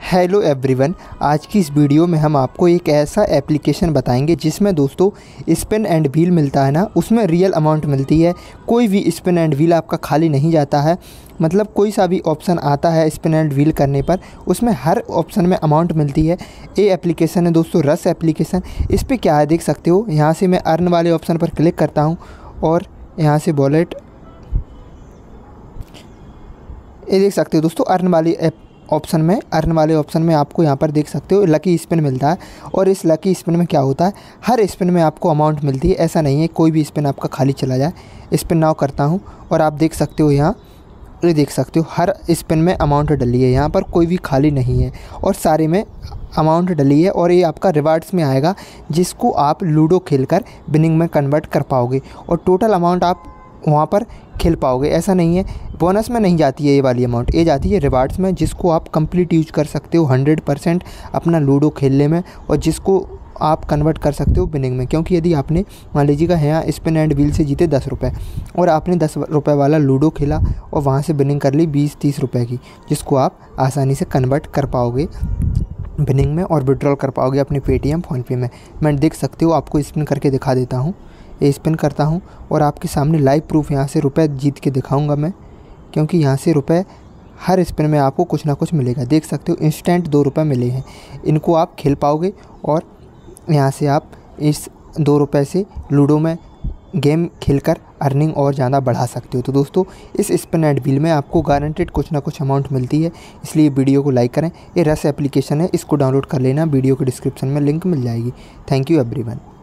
Hello everyone, आज की इस वीडियो में हम आपको एक ऐसा एप्लीकेशन बताएंगे जिसमें दोस्तों स्पिन एंड व्हील मिलता है ना, उसमें रियल अमाउंट मिलती है। कोई भी स्पिन एंड व्हील आपका खाली नहीं जाता है। मतलब कोई सा भी ऑप्शन आता है स्पिन एंड व्हील करने पर उसमें हर ऑप्शन में अमाउंट मिलती है। ये एप्लीकेशन है दोस्तों रस एप्लीकेशन। इस पर क्या है देख सकते हो। यहाँ से मैं अर्न वाले ऑप्शन पर क्लिक करता हूँ और यहाँ से वॉलेट, ये देख सकते हो दोस्तों अर्न वाले ऑप्शन में आपको यहाँ पर देख सकते हो लकी स्पिन मिलता है। और इस लकी स्पिन में क्या होता है, हर स्पिन में आपको अमाउंट मिलती है। ऐसा नहीं है कोई भी स्पिन आपका खाली चला जाए। स्पिन नाउ करता हूँ और आप देख सकते हो यहाँ, ये देख सकते हो हर स्पिन में अमाउंट डली है। यहाँ पर कोई भी खाली नहीं है और सारे में अमाउंट डली है। और ये आपका रिवार्ड्स में आएगा जिसको आप लूडो खेलकर विनिंग में कन्वर्ट कर पाओगे और टोटल अमाउंट आप वहाँ पर खेल पाओगे। ऐसा नहीं है बोनस में नहीं जाती है ये वाली अमाउंट, ये जाती है रिवार्ड्स में जिसको आप कंप्लीट यूज कर सकते हो 100% अपना लूडो खेलने में, और जिसको आप कन्वर्ट कर सकते हो विनिंग में। क्योंकि यदि आपने मान लीजिएगा यहाँ स्पिन एंड व्हील से जीते 10 रुपये और आपने 10 रुपये वाला लूडो खेला और वहाँ से विनिंग कर ली 20-30 रुपये की, जिसको आप आसानी से कन्वर्ट कर पाओगे विनिंग में और विड्रॉल कर पाओगे अपने पेटीएम फ़ोनपे में। मैं देख सकते हो आपको स्पिन करके दिखा देता हूँ। ये स्पिन करता हूँ और आपके सामने लाइव प्रूफ यहाँ से रुपए जीत के दिखाऊंगा मैं, क्योंकि यहाँ से रुपए हर स्पिन में आपको कुछ ना कुछ मिलेगा। देख सकते हो इंस्टेंट 2 रुपये मिले हैं, इनको आप खेल पाओगे और यहाँ से आप इस 2 रुपये से लूडो में गेम खेलकर अर्निंग और ज़्यादा बढ़ा सकते हो। तो दोस्तों इस स्पिन एंड व्हील में आपको गारंटेड कुछ ना कुछ अमाउंट मिलती है, इसलिए वीडियो को लाइक करें। ये रस एप्लीकेशन है, इसको डाउनलोड कर लेना, वीडियो के डिस्क्रिप्शन में लिंक मिल जाएगी। Thank you everyone.